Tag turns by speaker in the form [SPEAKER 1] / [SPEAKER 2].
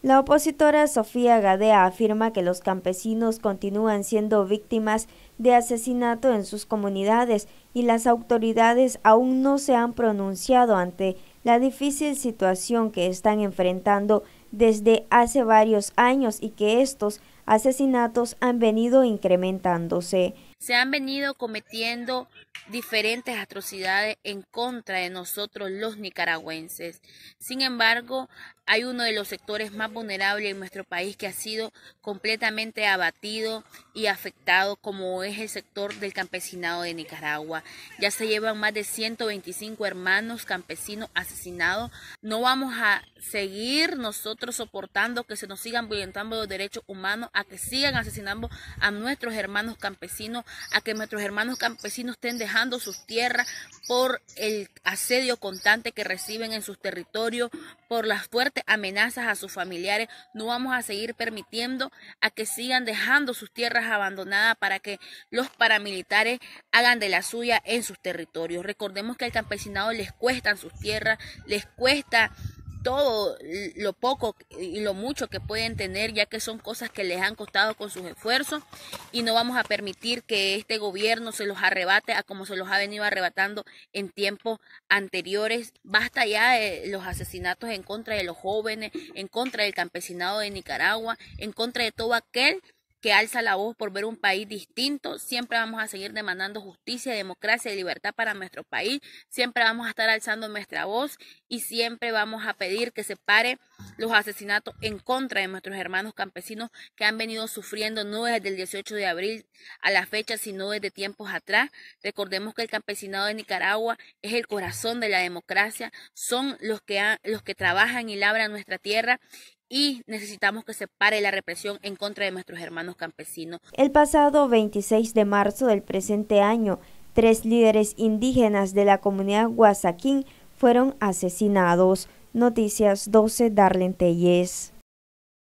[SPEAKER 1] La opositora Sofía Gadea afirma que los campesinos continúan siendo víctimas de asesinato en sus comunidades y las autoridades aún no se han pronunciado ante la difícil situación que están enfrentando desde hace varios años y que estos asesinatos han venido incrementándose.
[SPEAKER 2] Se han venido cometiendo diferentes atrocidades en contra de nosotros los nicaragüenses. Sin embargo, hay uno de los sectores más vulnerables en nuestro país que ha sido completamente abatido y afectado, como es el sector del campesinado de Nicaragua. Ya se llevan más de 125 hermanos campesinos asesinados. No vamos a seguir nosotros soportando que se nos sigan violentando los derechos humanos, a que sigan asesinando a nuestros hermanos campesinos, a que nuestros hermanos campesinos estén dejando sus tierras por el asedio constante que reciben en sus territorios, por las fuertes amenazas a sus familiares. No vamos a seguir permitiendo a que sigan dejando sus tierras abandonadas para que los paramilitares hagan de la suya en sus territorios. Recordemos que al campesinado les cuestan sus tierras, les cuesta todo lo poco y lo mucho que pueden tener, ya que son cosas que les han costado con sus esfuerzos, y no vamos a permitir que este gobierno se los arrebate a como se los ha venido arrebatando en tiempos anteriores. Basta ya de los asesinatos en contra de los jóvenes, en contra del campesinado de Nicaragua, en contra de todo aquel que alza la voz por ver un país distinto. Siempre vamos a seguir demandando justicia, democracia y libertad para nuestro país. Siempre vamos a estar alzando nuestra voz y siempre vamos a pedir que se pare los asesinatos en contra de nuestros hermanos campesinos que han venido sufriendo no desde el 18 de abril a la fecha, sino desde tiempos atrás. Recordemos que el campesinado de Nicaragua es el corazón de la democracia, son los que trabajan y labran nuestra tierra, y necesitamos que se pare la represión en contra de nuestros hermanos campesinos.
[SPEAKER 1] El pasado 26 de marzo del presente año, 3 líderes indígenas de la comunidad Guasaquín fueron asesinados. Noticias 12, Darlene Telles.